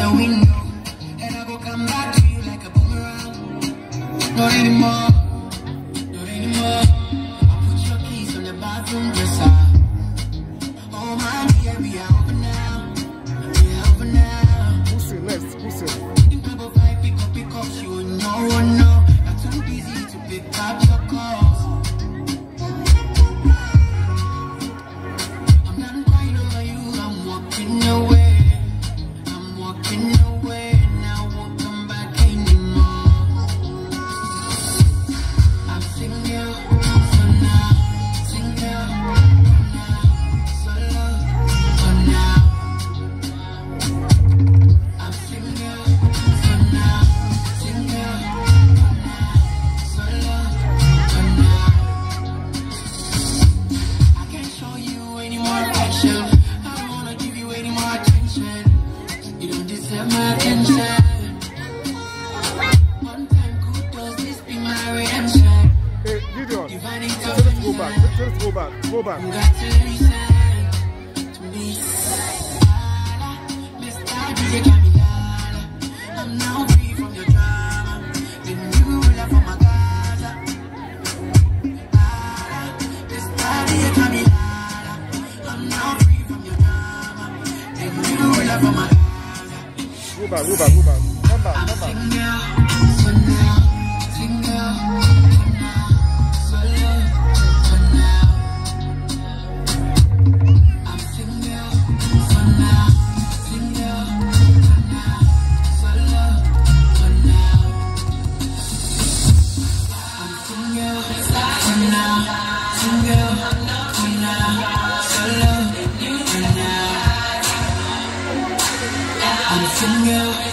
the window, and I go come back to you like a boomerang. Not anymore, not anymore. I put your keys on the bathroom dresser. Oh my dear, we are over now. We are over now. Who's it? Next, who's it? In double five, pick up, you know, no. I'm too busy to pick up your calls. I'm not crying over you, I'm walking away. I'm walking away, and I won't come back anymore. I'm single for now, single for now, solo for now. I'm single for now, single for now, solo for now. I can't show you any more affection. I don't wanna give you any more attention. You don't deserve my attention. One time kudos, this be my redemption. Hey, Gideon, Divine let's go intervention. back. Let's go back. Go back. You got to listen to me. Mr. DJ Camila, I'm now free from your drama. The new ruler for my Gaza. Mr. DJ Camila, I'm now free from your drama. The new ruler for my Gaza. Go back. Go back. Go back. Come back. I'm Come back. single for now, single for now, solo for now. I'm single for now, single for now, solo for now. I'm single for now, single for now, solo for now. I'm single.